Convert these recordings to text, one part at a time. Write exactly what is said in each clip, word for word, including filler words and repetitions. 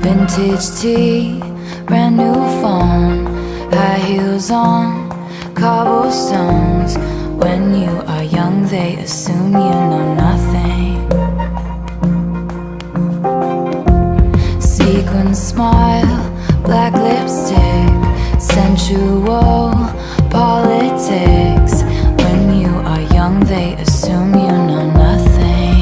Vintage tea, brand new phone, high heels on, cobblestones. When you are young, they assume you know nothing. Sequined smile, black lipstick, sensual politics. When you are young, they assume you know nothing.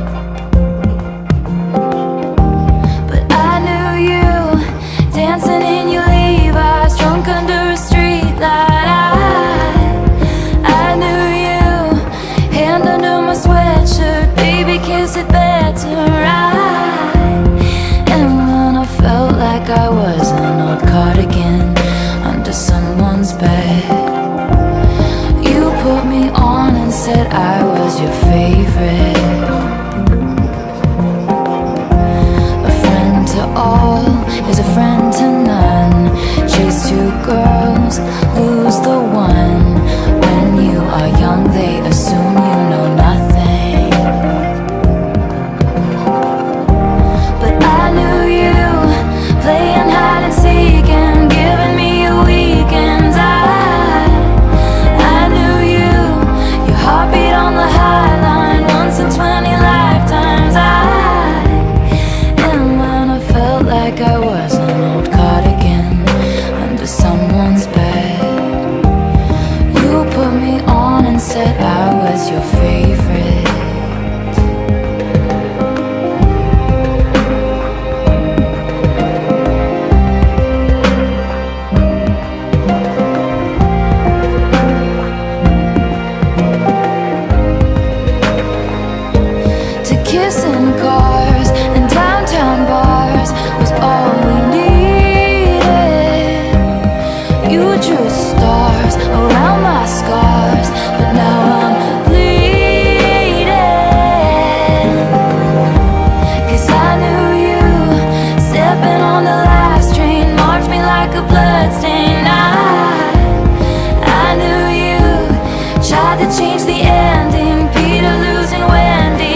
But I knew you, dancing in your Levi's, drunk under a streetlight. I, I knew you, hand under my sweatshirt, baby, kiss it better. I, and when I felt like I was an old cardigan under someone's bed, you put me on and said I was your favorite. A friend to all is a friend to none. Chase two girls, lose the one. When you are young, they assume you know nothing. But I knew you, playing hide and seek and giving me your weekends. I, I knew you, your heartbeat on the high line, once in twenty lifetimes. I, and when I felt like I was an old cardigan under someone's bed, you put me on and said I was your favorite. Kissing cars and downtown bars was all we needed. You drew stars around my scars, but now I'm bleeding. Cause I knew you, stepping on the last train, marked me like a bloodstain. I, I knew you, tried to change the ending, Peter losing Wendy.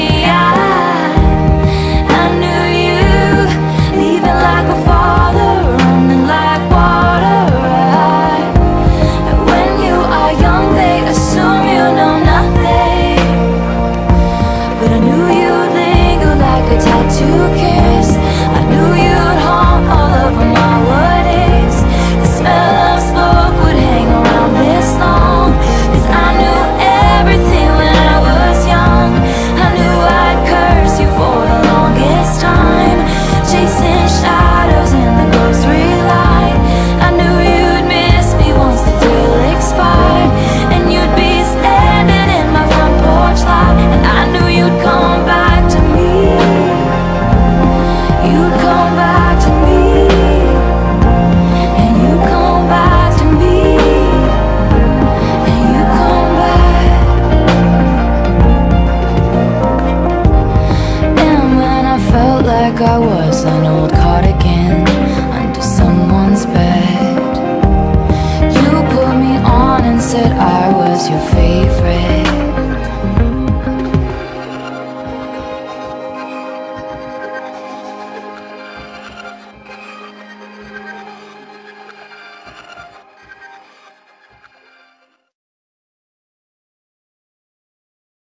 I was an old cardigan under someone's bed. You put me on and said I was your favorite.